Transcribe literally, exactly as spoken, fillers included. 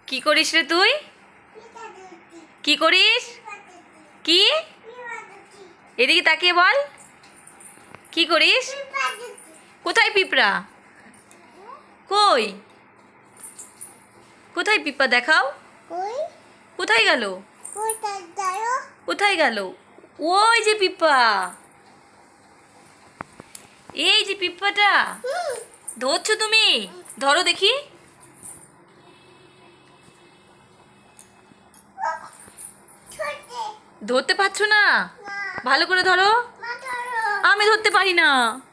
কি করিস রে তুই? কি করিস? কি? এদিকে তাকিয়ে বল, কি করিস? কোথায় পিঁপড়া? কই কোথায় পিঁপড়া দেখাও। কোথায় গেল? কোথায় গেল? ওই যে পিঁপড়া, এই যে পিঁপড়াটা ধরছো তুমি, ধরো দেখি। ধরতে পারছো না? ভালো করে ধরো। আমি ধরতে পারি না।